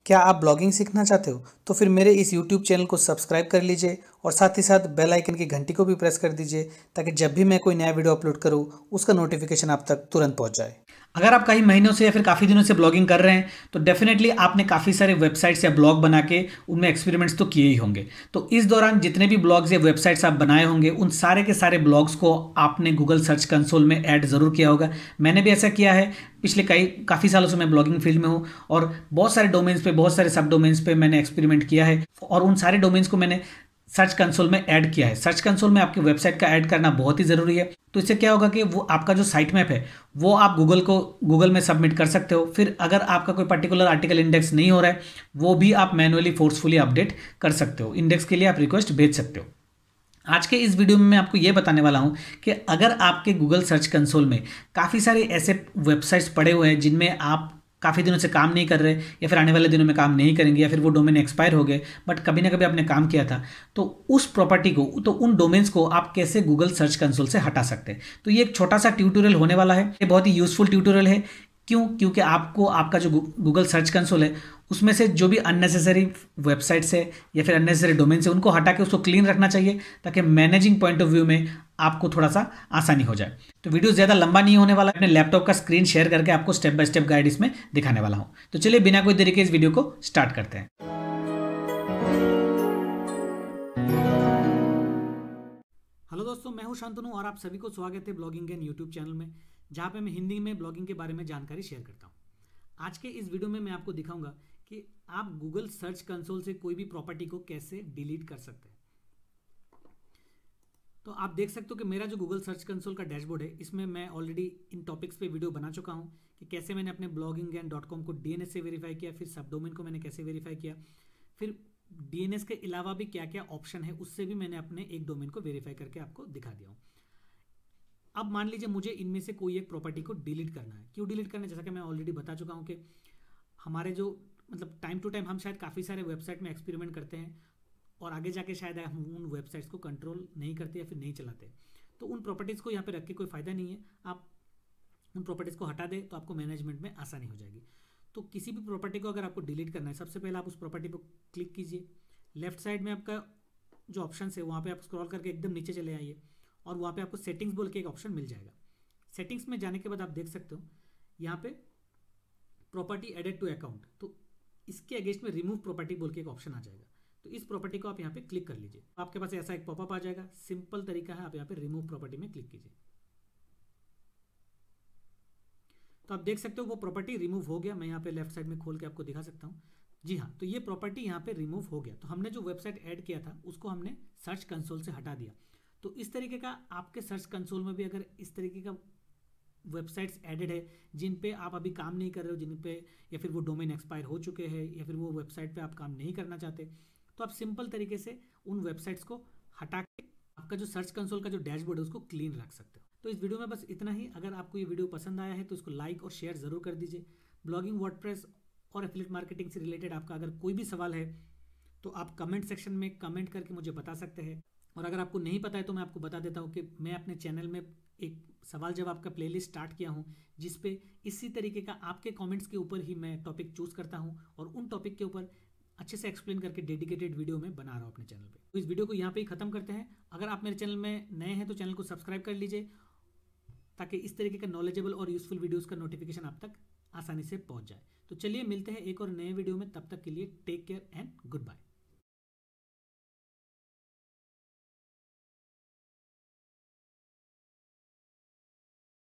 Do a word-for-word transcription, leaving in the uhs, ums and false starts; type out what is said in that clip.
क्या आप ब्लॉगिंग सीखना चाहते हो? तो फिर मेरे इस यूट्यूब चैनल को सब्सक्राइब कर लीजिए और साथ ही साथ बेल आइकन की घंटी को भी प्रेस कर दीजिए ताकि जब भी मैं कोई नया वीडियो अपलोड करूँ उसका नोटिफिकेशन आप तक तुरंत पहुंच जाए। अगर आप कई महीनों से या फिर काफ़ी दिनों से ब्लॉगिंग कर रहे हैं तो डेफिनेटली आपने काफ़ी सारे वेबसाइट्स या ब्लॉग बना के उनमें एक्सपेरिमेंट्स तो किए ही होंगे। तो इस दौरान जितने भी ब्लॉग्स या वेबसाइट्स आप बनाए होंगे उन सारे के सारे ब्लॉग्स को आपने गूगल सर्च कंसोल में ऐड ज़रूर किया होगा। मैंने भी ऐसा किया है। पिछले कई काफ़ी सालों से मैं ब्लॉगिंग फील्ड में हूँ और बहुत सारे डोमेन्स पे बहुत सारे सब डोमेन्स पे मैंने एक्सपेरिमेंट किया है और उन सारे डोमेन्स को मैंने सर्च कंसोल में ऐड किया है। सर्च कंसोल में आपकी वेबसाइट का ऐड करना बहुत ही ज़रूरी है। तो इससे क्या होगा कि वो आपका जो साइट मैप है वो आप गूगल को गूगल में सबमिट कर सकते हो। फिर अगर आपका कोई पर्टिकुलर आर्टिकल इंडेक्स नहीं हो रहा है वो भी आप मैनुअली फोर्सफुली अपडेट कर सकते हो। इंडेक्स के लिए आप रिक्वेस्ट भेज सकते हो। आज के इस वीडियो में मैं आपको ये बताने वाला हूं कि अगर आपके गूगल सर्च कंसोल में काफ़ी सारे ऐसे वेबसाइट्स पड़े हुए हैं जिनमें आप काफ़ी दिनों से काम नहीं कर रहे या फिर आने वाले दिनों में काम नहीं करेंगे या फिर वो डोमेन एक्सपायर हो गए बट कभी ना कभी आपने काम किया था, तो उस प्रॉपर्टी को तो उन डोमेन्स को आप कैसे गूगल सर्च कंसोल से हटा सकते हैं। तो ये एक छोटा सा ट्यूटोरियल होने वाला है। ये बहुत ही यूजफुल ट्यूटोरियल है। क्यों? क्योंकि आपको आपका जो गूगल सर्च कंसोल है उसमें से जो भी अननेसेसरी वेबसाइट्स है या फिर अननेसेसरी डोमेन है उनको हटा के उसको क्लीन रखना चाहिए ताकि मैनेजिंग पॉइंट ऑफ व्यू में आपको थोड़ा सा आसानी हो जाए। तो वीडियो ज़्यादा लंबा नहीं होने वाला। अपने लैपटॉप का स्क्रीन शेयर करके आपको स्टेप बाय स्टेप गाइड इसमें दिखाने वाला हूँ। तो चलिए बिना कोई देरी के इस वीडियो को स्टार्ट करते हैं। हेलो दोस्तों, मैं हूं शांतनु और आप सभी को स्वागत है ब्लॉगिंग एंड यूट्यूब चैनल में, जहां पे मैं हिंदी में ब्लॉगिंग के बारे में जानकारी शेयर करता हूं। आज के इस वीडियो में मैं आपको दिखाऊंगा कि आप गूगल सर्च कंसोल से कोई भी प्रॉपर्टी को कैसे डिलीट कर सकते हैं। तो आप देख सकते हो कि मेरा जो गूगल सर्च कंसोल का डैशबोर्ड है इसमें मैं ऑलरेडी इन टॉपिक्स पे वीडियो बना चुका हूं कि कैसे मैंने अपने ब्लॉगिंग एंड डॉट कॉम को डीएनएस से वेरीफाई किया, फिर सब डोमेन को मैंने कैसे वेरीफाई किया, फिर डीएनएस के अलावा भी क्या क्या ऑप्शन है उससे भी मैंने अपने एक डोमेन को वेरीफाई करके आपको दिखा दिया हूँ। अब मान लीजिए मुझे इनमें से कोई एक प्रॉपर्टी को डिलीट करना है। क्यों डिलीट करना है? जैसा कि मैं ऑलरेडी बता चुका हूँ कि हमारे जो मतलब टाइम टू टाइम हम शायद काफ़ी सारे वेबसाइट में एक्सपेरिमेंट करते हैं और आगे जाके शायद हम उन वेबसाइट्स को कंट्रोल नहीं करते या फिर नहीं चलाते। तो उन प्रॉपर्टीज़ को यहाँ पे रख के कोई फ़ायदा नहीं है। आप उन प्रॉपर्टीज़ को हटा दें तो आपको मैनेजमेंट में आसानी हो जाएगी। तो किसी भी प्रॉपर्टी को अगर आपको डिलीट करना है, सबसे पहले आप उस प्रॉपर्टी पर क्लिक कीजिए। लेफ्ट साइड में आपका जो ऑप्शन है वहाँ पर आप स्क्रॉल करके एकदम नीचे चले आइए और वहाँ पे आपको सेटिंग्स बोल के एक ऑप्शन मिल जाएगा। सेटिंग्स में जाने के बाद आप देख सकते हो यहाँ पे प्रॉपर्टी एडेड टू अकाउंट, तो इसके अगेंस्ट में रिमूव प्रॉपर्टी बोल के एक ऑप्शन आ जाएगा। तो इस प्रॉपर्टी को आप यहाँ पे क्लिक कर लीजिए। आपके पास ऐसा एक पॉपअप आ जाएगा। सिंपल तरीका है, आप यहाँ पे रिमूव प्रॉपर्टी में क्लिक कीजिए तो आप देख सकते हो वो प्रॉपर्टी रिमूव हो गया। मैं यहाँ पे लेफ्ट साइड में खोल के आपको दिखा सकता हूँ। जी हाँ, तो ये प्रॉपर्टी यहाँ पे रिमूव हो गया। तो हमने जो वेबसाइट ऐड किया था उसको हमने सर्च कंसोल से हटा दिया। तो इस तरीके का आपके सर्च कंसोल में भी अगर इस तरीके का वेबसाइट्स एडेड है जिन पे आप अभी काम नहीं कर रहे हो, जिन पे या फिर वो डोमेन एक्सपायर हो चुके हैं या फिर वो वेबसाइट पे आप काम नहीं करना चाहते, तो आप सिंपल तरीके से उन वेबसाइट्स को हटा के आपका जो सर्च कंसोल का जो डैशबोर्ड है उसको क्लीन रख सकते हो। तो इस वीडियो में बस इतना ही। अगर आपको ये वीडियो पसंद आया है तो इसको लाइक और शेयर ज़रूर कर दीजिए। ब्लॉगिंग, वर्डप्रेस और एफिलिएट मार्केटिंग से रिलेटेड आपका अगर कोई भी सवाल है तो आप कमेंट सेक्शन में कमेंट करके मुझे बता सकते हैं। और अगर आपको नहीं पता है तो मैं आपको बता देता हूँ कि मैं अपने चैनल में एक सवाल जवाब का प्लेलिस्ट स्टार्ट किया हूँ जिस पे इसी तरीके का आपके कमेंट्स के ऊपर ही मैं टॉपिक चूज़ करता हूँ और उन टॉपिक के ऊपर अच्छे से एक्सप्लेन करके डेडिकेटेड वीडियो में बना रहा हूँ अपने चैनल पे। तो इस वीडियो को यहाँ पे ही ख़त्म करते हैं। अगर आप मेरे चैनल में नए हैं तो चैनल को सब्सक्राइब कर लीजिए ताकि इस तरीके का नॉलेजेबल और यूजफुल वीडियोज़ का नोटिफिकेशन आप तक आसानी से पहुँच जाए। तो चलिए मिलते हैं एक और नए वीडियो में। तब तक के लिए take care and good bye.